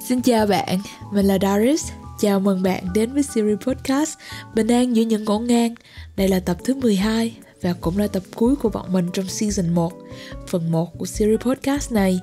Xin chào bạn, mình là Doris. Chào mừng bạn đến với series podcast Bình an giữa những ngổn ngang. Đây là tập thứ 12 và cũng là tập cuối của bọn mình trong season 1, phần 1 của series podcast này.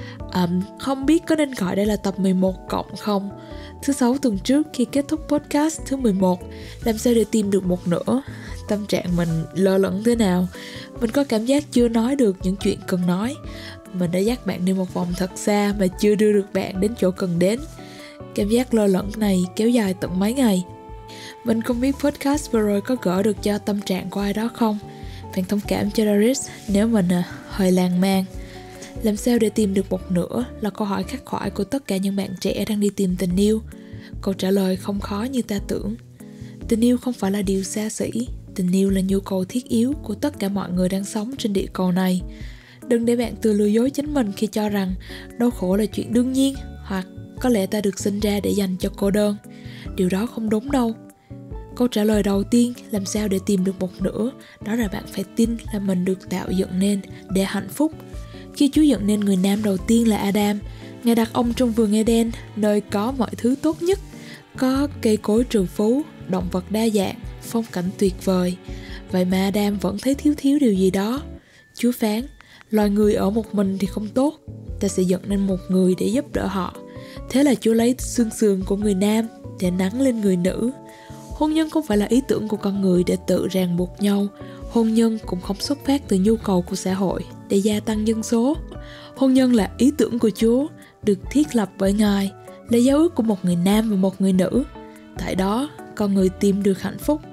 Không biết có nên gọi đây là tập 11 cộng không? Thứ 6 tuần trước khi kết thúc podcast thứ 11, làm sao để tìm được một nửa? Tâm trạng mình lơ lửng thế nào? Mình có cảm giác chưa nói được những chuyện cần nói. Mình đã dắt bạn đi một vòng thật xa mà chưa đưa được bạn đến chỗ cần đến. Cảm giác lơ lửng này kéo dài tận mấy ngày. Mình không biết podcast vừa rồi có gỡ được cho tâm trạng của ai đó không. Bạn thông cảm cho Doris nếu mình hơi lan man. Làm sao để tìm được một nửa là câu hỏi khắc khoải của tất cả những bạn trẻ đang đi tìm tình yêu. Câu trả lời không khó như ta tưởng. Tình yêu không phải là điều xa xỉ. Tình yêu là nhu cầu thiết yếu của tất cả mọi người đang sống trên địa cầu này. Đừng để bạn tự lừa dối chính mình khi cho rằng đau khổ là chuyện đương nhiên, hoặc có lẽ ta được sinh ra để dành cho cô đơn. Điều đó không đúng đâu. Câu trả lời đầu tiên làm sao để tìm được một nửa, đó là bạn phải tin là mình được tạo dựng nên để hạnh phúc. Khi Chúa dựng nên người nam đầu tiên là Adam, Ngài đặt ông trong vườn Eden, nơi có mọi thứ tốt nhất. Có cây cối trù phú, động vật đa dạng, phong cảnh tuyệt vời. Vậy mà Adam vẫn thấy thiếu điều gì đó. Chúa phán, loài người ở một mình thì không tốt, ta sẽ dựng nên một người để giúp đỡ họ. Thế là Chúa lấy xương sườn của người nam để nắn lên người nữ. Hôn nhân không phải là ý tưởng của con người để tự ràng buộc nhau. Hôn nhân cũng không xuất phát từ nhu cầu của xã hội để gia tăng dân số. Hôn nhân là ý tưởng của Chúa, được thiết lập bởi Ngài, là giao ước của một người nam và một người nữ. Tại đó, con người tìm được hạnh phúc.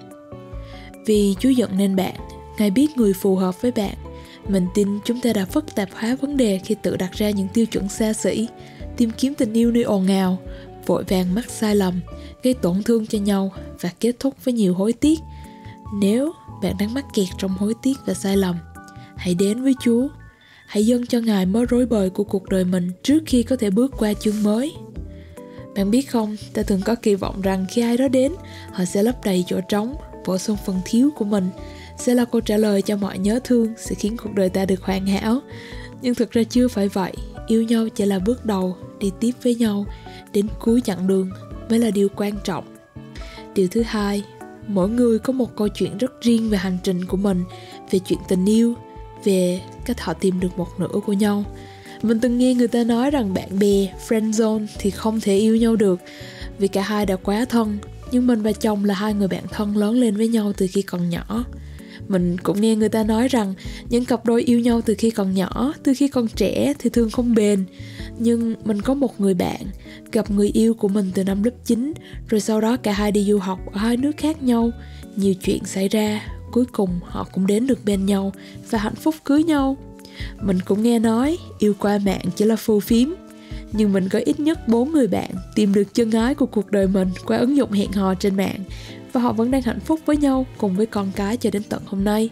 Vì Chúa dựng nên bạn, Ngài biết người phù hợp với bạn. Mình tin chúng ta đã phức tạp hóa vấn đề khi tự đặt ra những tiêu chuẩn xa xỉ, tìm kiếm tình yêu nơi ồn ào, vội vàng mắc sai lầm, gây tổn thương cho nhau và kết thúc với nhiều hối tiếc. Nếu bạn đang mắc kẹt trong hối tiếc và sai lầm, hãy đến với Chúa. Hãy dâng cho Ngài mớ rối bời của cuộc đời mình trước khi có thể bước qua chương mới. Bạn biết không, ta thường có kỳ vọng rằng khi ai đó đến, họ sẽ lấp đầy chỗ trống, bổ sung phần thiếu của mình, sẽ là câu trả lời cho mọi nhớ thương, sẽ khiến cuộc đời ta được hoàn hảo. Nhưng thực ra chưa phải vậy. Yêu nhau chỉ là bước đầu, đi tiếp với nhau đến cuối chặng đường mới là điều quan trọng. Điều thứ hai, mỗi người có một câu chuyện rất riêng về hành trình của mình, về chuyện tình yêu, về cách họ tìm được một nửa của nhau. Mình từng nghe người ta nói rằng bạn bè, friend zone thì không thể yêu nhau được vì cả hai đã quá thân. Nhưng mình và chồng là hai người bạn thân lớn lên với nhau từ khi còn nhỏ. Mình cũng nghe người ta nói rằng những cặp đôi yêu nhau từ khi còn nhỏ, từ khi còn trẻ thì thường không bền. Nhưng mình có một người bạn gặp người yêu của mình từ năm lớp 9, rồi sau đó cả hai đi du học ở hai nước khác nhau. Nhiều chuyện xảy ra, cuối cùng họ cũng đến được bên nhau và hạnh phúc cưới nhau. Mình cũng nghe nói yêu qua mạng chỉ là phù phiếm. Nhưng mình có ít nhất 4 người bạn tìm được chân ái của cuộc đời mình qua ứng dụng hẹn hò trên mạng, và họ vẫn đang hạnh phúc với nhau cùng với con cái cho đến tận hôm nay.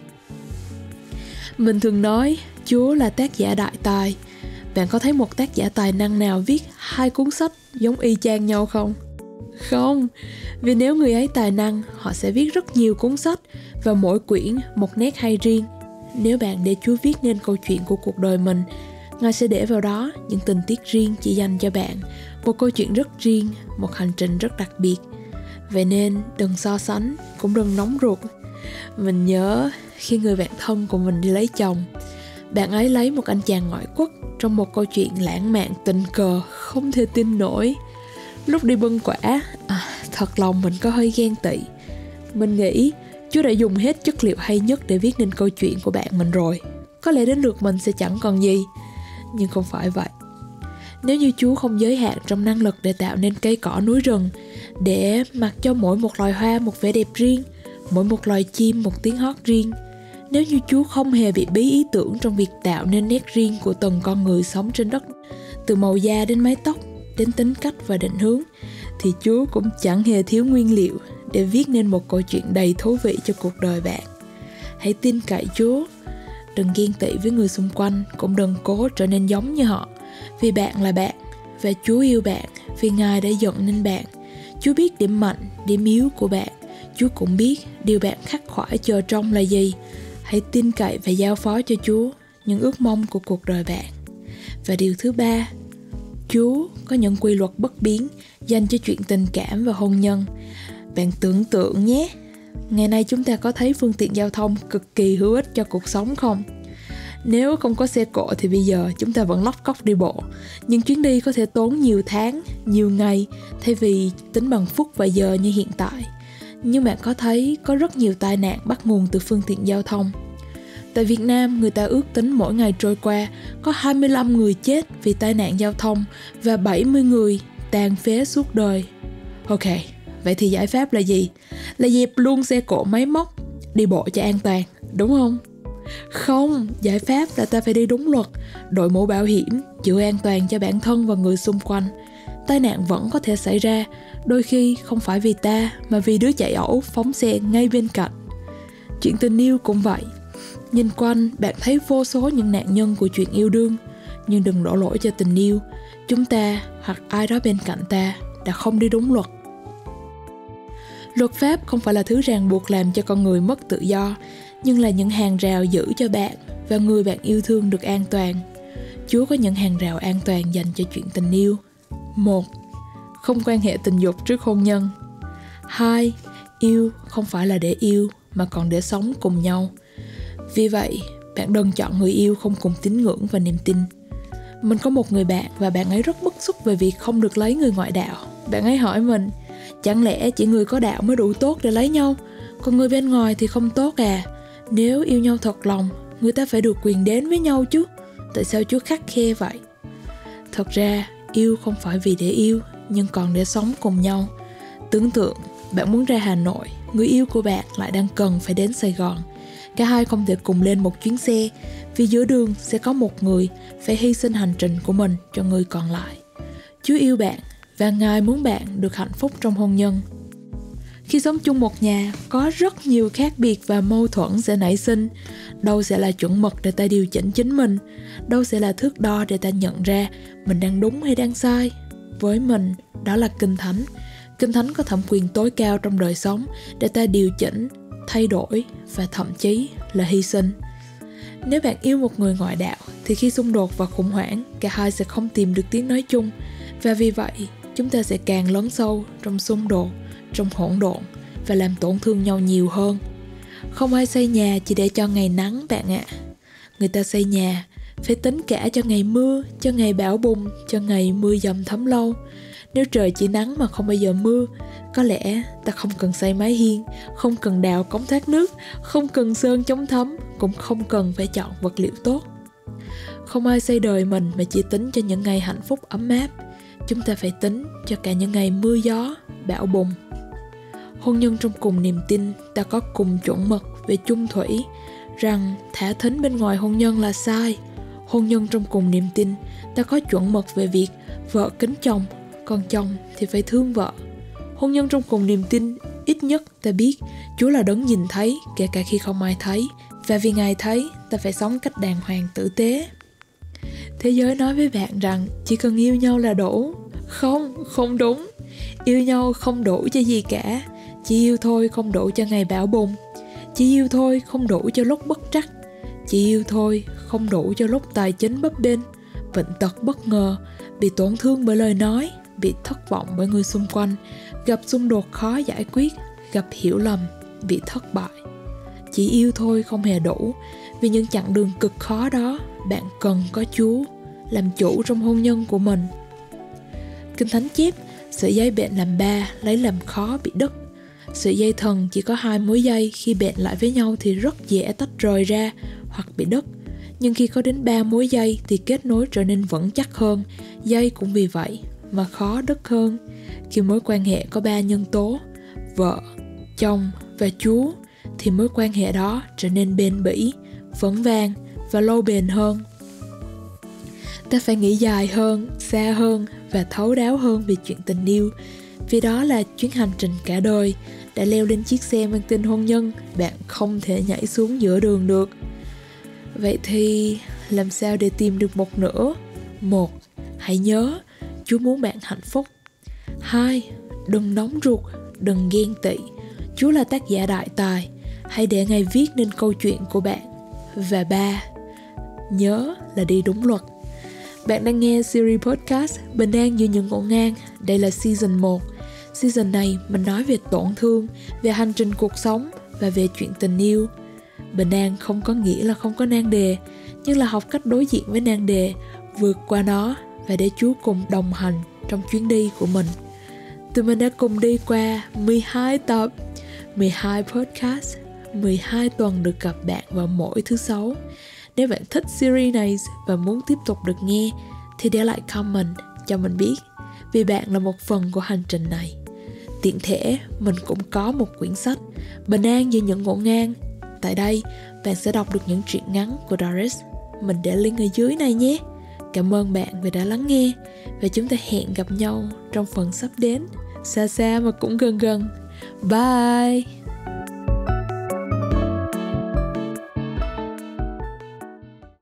Mình thường nói Chúa là tác giả đại tài. Bạn có thấy một tác giả tài năng nào viết 2 cuốn sách giống y chang nhau không? Không, vì nếu người ấy tài năng, họ sẽ viết rất nhiều cuốn sách và mỗi quyển một nét hay riêng. Nếu bạn để Chúa viết nên câu chuyện của cuộc đời mình, Ngài sẽ để vào đó những tình tiết riêng chỉ dành cho bạn, một câu chuyện rất riêng, một hành trình rất đặc biệt. Vậy nên đừng so sánh, cũng đừng nóng ruột. Mình nhớ khi người bạn thân của mình đi lấy chồng, bạn ấy lấy một anh chàng ngoại quốc trong một câu chuyện lãng mạn tình cờ không thể tin nổi. Lúc đi bưng quả, thật lòng mình có hơi ghen tị. Mình nghĩ Chúa đã dùng hết chất liệu hay nhất để viết nên câu chuyện của bạn mình rồi. Có lẽ đến lượt mình sẽ chẳng còn gì. Nhưng không phải vậy. Nếu như Chúa không giới hạn trong năng lực để tạo nên cây cỏ núi rừng, để mặc cho mỗi một loài hoa một vẻ đẹp riêng, mỗi một loài chim một tiếng hót riêng, nếu như Chúa không hề bị bí ý tưởng trong việc tạo nên nét riêng của từng con người sống trên đất, từ màu da đến mái tóc, đến tính cách và định hướng, thì Chúa cũng chẳng hề thiếu nguyên liệu để viết nên một câu chuyện đầy thú vị cho cuộc đời bạn. Hãy tin cậy Chúa. Đừng ghen tị với người xung quanh, cũng đừng cố trở nên giống như họ. Vì bạn là bạn, và Chúa yêu bạn, vì Ngài đã dựng nên bạn. Chúa biết điểm mạnh, điểm yếu của bạn. Chúa cũng biết điều bạn khắc khoải chờ trông là gì. Hãy tin cậy và giao phó cho Chúa những ước mong của cuộc đời bạn. Và điều thứ ba, Chúa có những quy luật bất biến dành cho chuyện tình cảm và hôn nhân. Bạn tưởng tượng nhé, ngày nay chúng ta có thấy phương tiện giao thông cực kỳ hữu ích cho cuộc sống không? Nếu không có xe cộ thì bây giờ chúng ta vẫn lóc cóc đi bộ. Nhưng chuyến đi có thể tốn nhiều tháng, nhiều ngày thay vì tính bằng phút và giờ như hiện tại. Nhưng bạn có thấy có rất nhiều tai nạn bắt nguồn từ phương tiện giao thông. Tại Việt Nam, người ta ước tính mỗi ngày trôi qua có 25 người chết vì tai nạn giao thông và 70 người tàn phế suốt đời. Ok, vậy thì giải pháp là gì? Là dẹp luôn xe cộ máy móc, đi bộ cho an toàn, đúng không? Không, giải pháp là ta phải đi đúng luật, đội mũ bảo hiểm, giữ an toàn cho bản thân và người xung quanh. Tai nạn vẫn có thể xảy ra, đôi khi không phải vì ta mà vì đứa chạy ẩu phóng xe ngay bên cạnh. Chuyện tình yêu cũng vậy. Nhìn quanh bạn thấy vô số những nạn nhân của chuyện yêu đương, nhưng đừng đổ lỗi cho tình yêu. Chúng ta hoặc ai đó bên cạnh ta đã không đi đúng luật. Luật pháp không phải là thứ ràng buộc làm cho con người mất tự do, nhưng là những hàng rào giữ cho bạn và người bạn yêu thương được an toàn. Chúa có những hàng rào an toàn dành cho chuyện tình yêu. 1. Không quan hệ tình dục trước hôn nhân. 2. Yêu không phải là để yêu mà còn để sống cùng nhau. Vì vậy, bạn đừng chọn người yêu không cùng tín ngưỡng và niềm tin. Mình có một người bạn và bạn ấy rất bức xúc về việc không được lấy người ngoại đạo. Bạn ấy hỏi mình, chẳng lẽ chỉ người có đạo mới đủ tốt để lấy nhau, còn người bên ngoài thì không tốt à? Nếu yêu nhau thật lòng, người ta phải được quyền đến với nhau chứ. Tại sao Chúa khắt khe vậy? Thật ra, yêu không phải vì để yêu, nhưng còn để sống cùng nhau. Tưởng tượng, bạn muốn ra Hà Nội, người yêu của bạn lại đang cần phải đến Sài Gòn. Cả hai không thể cùng lên một chuyến xe, vì giữa đường sẽ có một người phải hy sinh hành trình của mình cho người còn lại. Chúa yêu bạn và Ngài muốn bạn được hạnh phúc trong hôn nhân. Khi sống chung một nhà, có rất nhiều khác biệt và mâu thuẫn sẽ nảy sinh. Đâu sẽ là chuẩn mực để ta điều chỉnh chính mình, đâu sẽ là thước đo để ta nhận ra mình đang đúng hay đang sai. Với mình, đó là Kinh Thánh. Kinh Thánh có thẩm quyền tối cao trong đời sống để ta điều chỉnh, thay đổi và thậm chí là hy sinh. Nếu bạn yêu một người ngoại đạo thì khi xung đột và khủng hoảng, cả hai sẽ không tìm được tiếng nói chung. Và vì vậy, chúng ta sẽ càng lấn sâu trong xung đột, trong hỗn độn và làm tổn thương nhau nhiều hơn. Không ai xây nhà chỉ để cho ngày nắng bạn ạ. Người ta xây nhà phải tính cả cho ngày mưa, cho ngày bão bùng, cho ngày mưa dầm thấm lâu. Nếu trời chỉ nắng mà không bao giờ mưa, có lẽ ta không cần xây mái hiên, không cần đào cống thoát nước, không cần sơn chống thấm, cũng không cần phải chọn vật liệu tốt. Không ai xây đời mình mà chỉ tính cho những ngày hạnh phúc ấm áp. Chúng ta phải tính cho cả những ngày mưa gió, bão bùng. Hôn nhân trong cùng niềm tin, ta có cùng chuẩn mực về chung thủy, rằng thả thính bên ngoài hôn nhân là sai. Hôn nhân trong cùng niềm tin, ta có chuẩn mực về việc vợ kính chồng, còn chồng thì phải thương vợ. Hôn nhân trong cùng niềm tin, ít nhất ta biết Chúa là đấng nhìn thấy kể cả khi không ai thấy, và vì Ngài thấy, ta phải sống cách đàng hoàng tử tế. Thế giới nói với bạn rằng chỉ cần yêu nhau là đủ. Không đúng. Yêu nhau không đủ cho gì cả. Chỉ yêu thôi không đủ cho ngày bão bùng. Chỉ yêu thôi không đủ cho lúc bất trắc. Chỉ yêu thôi không đủ cho lúc tài chính bấp bênh, bệnh tật bất ngờ, bị tổn thương bởi lời nói, bị thất vọng bởi người xung quanh, gặp xung đột khó giải quyết, gặp hiểu lầm, bị thất bại. Chỉ yêu thôi không hề đủ. Vì những chặng đường cực khó đó, bạn cần có Chúa làm chủ trong hôn nhân của mình. Kinh Thánh chép, sợi dây bện làm ba, lấy làm khó bị đứt. Sợi dây thần chỉ có 2 mối dây, khi bện lại với nhau thì rất dễ tách rời ra hoặc bị đứt. Nhưng khi có đến 3 mối dây thì kết nối trở nên vững chắc hơn. Dây cũng vì vậy mà khó đứt hơn. Khi mối quan hệ có 3 nhân tố, vợ, chồng và Chúa, thì mối quan hệ đó trở nên bền bỉ, vững vàng và lâu bền hơn. Ta phải nghĩ dài hơn, xa hơn và thấu đáo hơn về chuyện tình yêu, vì đó là chuyến hành trình cả đời. Đã leo lên chiếc xe mang tên hôn nhân, bạn không thể nhảy xuống giữa đường được. Vậy thì làm sao để tìm được một nửa? 1. Hãy nhớ, Chúa muốn bạn hạnh phúc. 2. Đừng nóng ruột, đừng ghen tị. Chúa là tác giả đại tài, hãy để Ngài viết nên câu chuyện của bạn. Và 3. Nhớ là đi đúng luật. Bạn đang nghe series podcast Bình an giữa những ngổn ngang. Đây là season 1. Season này mình nói về tổn thương, về hành trình cuộc sống và về chuyện tình yêu. Bình an không có nghĩa là không có nan đề, nhưng là học cách đối diện với nan đề, vượt qua nó và để Chúa cùng đồng hành trong chuyến đi của mình. Tụi mình đã cùng đi qua 12 tập, 12 podcast, 12 tuần được gặp bạn vào mỗi thứ 6. Nếu bạn thích series này và muốn tiếp tục được nghe thì để lại comment cho mình biết, vì bạn là một phần của hành trình này. Tiện thể mình cũng có một quyển sách Bình an giữa những ngổn ngang. Tại đây bạn sẽ đọc được những truyện ngắn của Doris. Mình để link ở dưới này nhé. Cảm ơn bạn vì đã lắng nghe, và chúng ta hẹn gặp nhau trong phần sắp đến, xa xa mà cũng gần gần. Bye.